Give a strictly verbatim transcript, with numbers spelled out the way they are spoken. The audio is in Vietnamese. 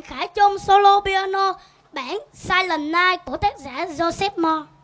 Khải Trung solo piano bản Silent Night của tác giả Joseph Moore.